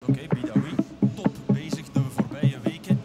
Oké, Bidaoui, top bezig de voorbije weken.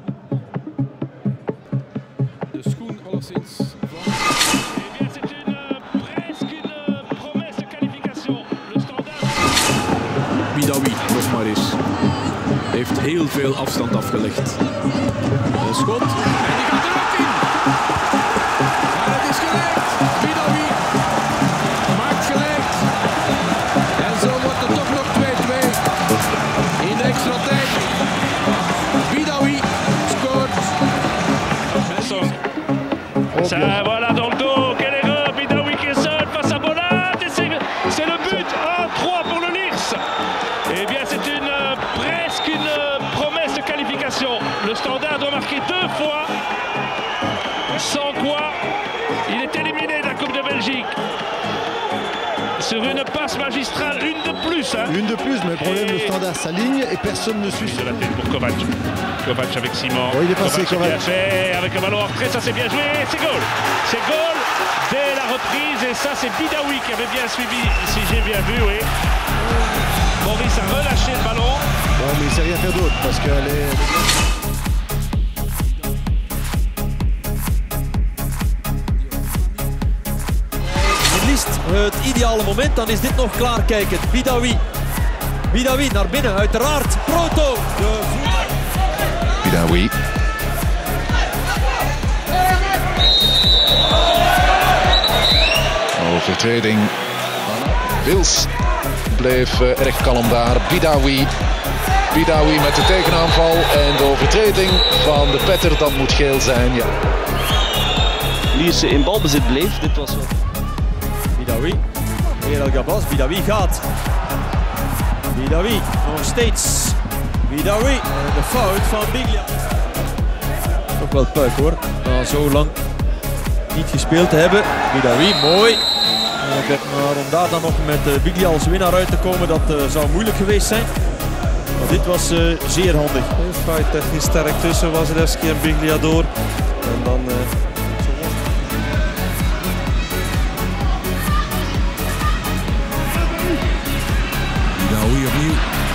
De schoen alleszins van... C'est presque une promesse de qualification. Le standaard. Bidaoui, nog maar eens. Heeft heel veel afstand afgelegd. Een schot en die gaat er ook in. Maar het is gelijk. Bidaoui maakt gelijk. En zo wordt het toch nog 2-2 in de extra tijd. Bidaoui scoort. Ça, voilà dans le dos, quelle erreur, Bidaoui qui est seul face à Bolat, et c'est le but, 1-3 pour le Lierse. Eh bien c'est presque une promesse de qualification. Le Standard doit marquer 2 fois, sans quoi il est éliminé de la Coupe de Belgique. Sur une passe magistrale, une de plus. Hein. Une de plus, mais le problème, le Standard s'aligne et personne ne suit. De la tête pour Kovac. Kovac avec Simon. Oh, il est passé, Kovac. Bien Kovac. fait, avec le ballon en retrait, ça c'est bien joué. C'est goal. C'est goal dès la reprise. Et ça, c'est Bidaoui qui avait bien suivi, si j'ai bien vu, oui. Maurice a relâché le ballon. Ouais, mais il ne sait rien faire d'autre parce qu'elle est... Het ideale moment, dan is dit nog klaar kijken. Bidaoui. Bidaoui naar binnen, uiteraard. Proto. Bidaoui. Overtreding. Wils bleef erg kalm daar. Bidaoui. Bidaoui met de tegenaanval en de overtreding van de Petter, dat moet geel zijn. Ja. Lierse in balbezit bleef, dit was wel... Bidaoui. Weer El Gabas. Bidaoui gaat. Bidaoui nog steeds. Bidaoui. En de fout van Biglia. Ook wel puik hoor. Na zo lang niet gespeeld te hebben. Bidaoui, mooi. Maar om daar dan nog met Biglia als winnaar uit te komen, dat zou moeilijk geweest zijn. Maar dit was zeer handig. Vrij technisch sterk tussen Wasilewski en Biglia door. En dan... Bidaoui opnieuw.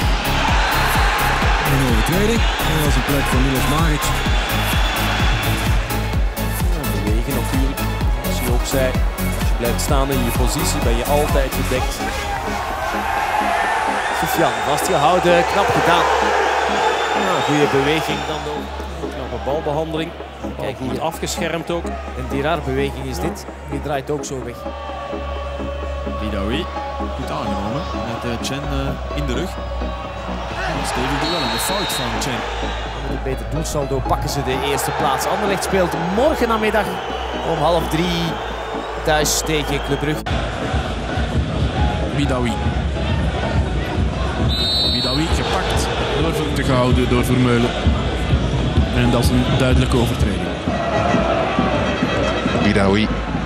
Een overtreding. En dat is een plek van Milos Maric. Bewegen natuurlijk. Als je opzij, als je blijft staan in je positie, ben je altijd gedekt. Soufiane, vastgehouden, knap gedaan. Ja, goede beweging dan ook. Knappe balbehandeling. Kijk, goed afgeschermd ook. Een die rare beweging is dit. Die draait ook zo weg. Bidaoui, goed aangenomen met Chen in de rug. Stevig duel en de fout van Chen. Met een beter doelsaldo pakken ze de eerste plaats. Anderlecht speelt morgen namiddag om 2:30 thuis tegen Club Brugge. Bidaoui. Bidaoui gepakt, doorvoetig gehouden door Vermeulen. En dat is een duidelijke overtreding. Bidaoui.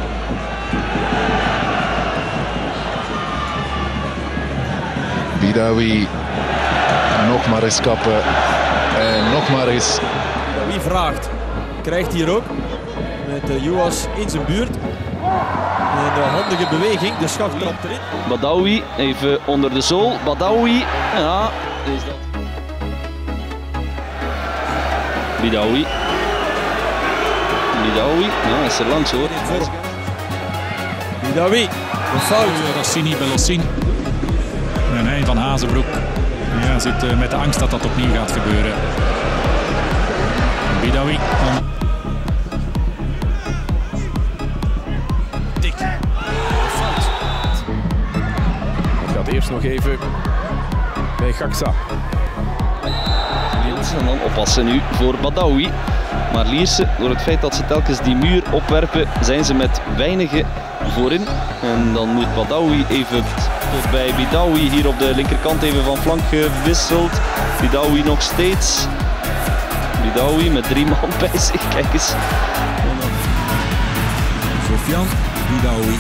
Bidaoui. Nog maar eens kappen. En nog maar eens. Wie vraagt, krijgt hier ook. Met Juas in zijn buurt. En de handige beweging, de schacht trapt erin. Badaoui even onder de zool. Badaoui, ja, is dat. Bidaoui. Bidaoui, ja, is er langs hoor. Bidaoui, een fout. Rossini, Belosin. En hij van Hazenbroek. Ja, zit met de angst dat dat opnieuw gaat gebeuren. Bidaoui. Dik. Fout. Het gaat eerst nog even bij Gaksa. En dan oppassen nu voor Badaoui. Maar Lierse, door het feit dat ze telkens die muur opwerpen, zijn ze met weinigen voorin. En dan moet Badaoui even tot bij Bidaoui hier op de linkerkant even van flank gewisseld. Bidaoui nog steeds. Bidaoui met 3 man bij zich, kijk eens. Soufiane, Bidaoui.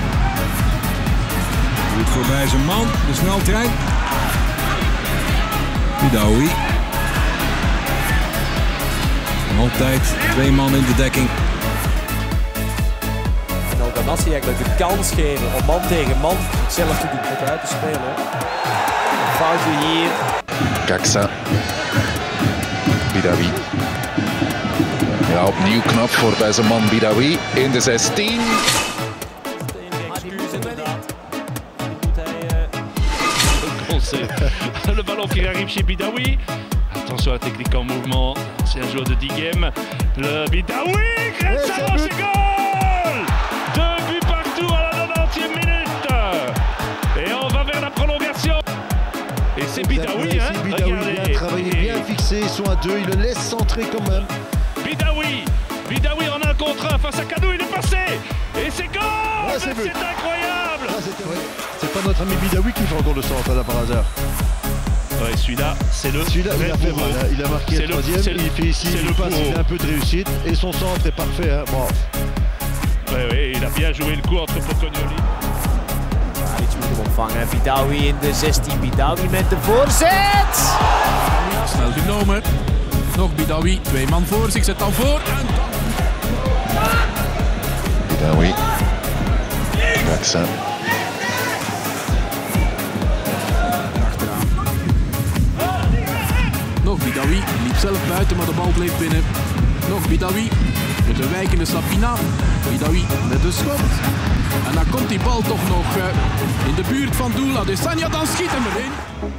Goed voorbij zijn man, de sneltrein. Bidaoui. Altijd 2 man in de dekking. En El Ghanassi eigenlijk de kans geven om man tegen man zelf te doen. Het uit te spelen. Een foutje hier. Kaksa. Bidawi. Ja, opnieuw knap voor bij zijn man Bidawi in de 16. Le ballon qui arrive chez Bidawi. Attention à la technique en mouvement. C'est un joueur de 10 games. Le Bidawi, Grèce, c'est goal! 2 buts partout à la 90e minute. Et on va vers la prolongation. Et c'est Bidawi, hein? Bidawi, bien travaillé, bien fixé. Ils sont à 2, il le laisse centrer quand même. Bidawi en 1 contre 1 face à Kadou, il est passé. Et c'est goal! Ouais, c'est incroyable! C'est pas notre ami Bidawi qui fait encore le centre là par hasard. Ouais, celui-là, c'est le. Celui-là, il a fait mal, hein. Il a marqué le troisième, il fait ici, il passe, il a un peu de réussite et son centre est parfait. Hein. Bon. Ouais, il a bien joué le coup entre Pocognoli. Iets moeten opvangen. Bidawi in de 16. Bidawi met de voorzet. Snel genomen. Nog Bidawi. 2 man voor zich. Zet dan voor. Bidawi. Kaksa. Nog Bidawi, liep zelf buiten, maar de bal bleef binnen. Nog Bidawi, met een wijkende Sapina. Bidawi met de schot. En dan komt die bal toch nog in de buurt van doel. Adesanya, dan schiet hem erin.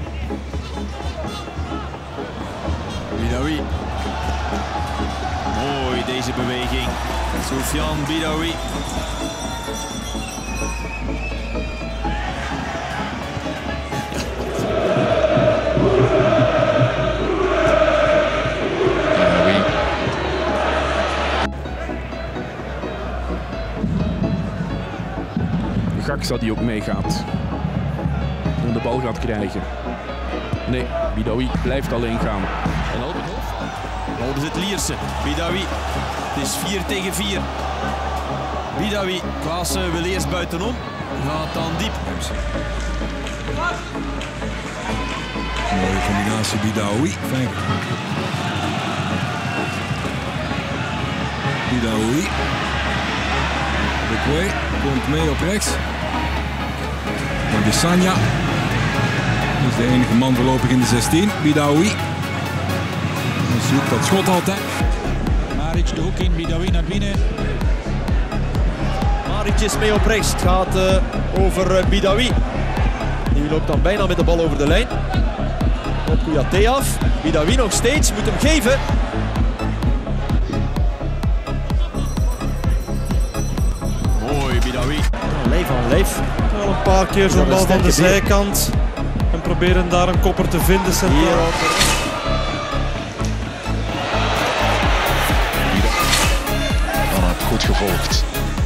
Bidawi. Mooi deze beweging. Soufiane Bidawi. Kaksa die ook meegaat. En de bal gaat krijgen. Nee, Bidawi blijft alleen gaan. En al is het Lierse. Bidawi. Het is 4 tegen 4. Bidawi. Klaassen wil eerst buitenom. Gaat dan diep. Mooie combinatie Bidawi. Bidawi. Bekwe komt mee op rechts. Adesanya is de enige man voorlopig in de 16. Bidawi. Zoekt dat schot altijd. Maric de hoek in, Bidawi naar binnen. Maric is mee op rechts. Het gaat over Bidawi. Die loopt dan bijna met de bal over de lijn. Op Kouyaté af. Bidawi nog steeds, moet hem geven. Mooi Bidawi. Lijf aan lijf. Wel een paar keer zo'n bal van de zijkant. En proberen daar een kopper te vinden centraal. Goed gevolgd.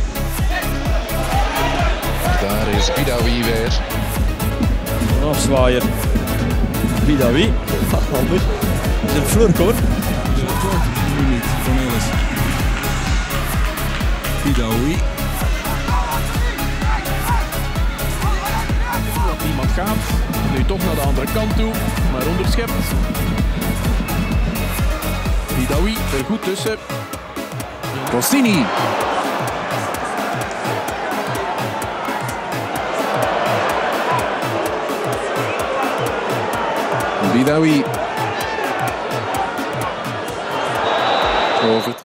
Daar is Bidawi weer. Een afzwaaier. Bidawi. Handig. Dat is een flurk hoor. Nu niet, Cornelis. Bidawi. Dat niemand gaat. Nu toch naar de andere kant toe. Maar onderschept. Bidawi er goed tussen. Rossini. Bidawi.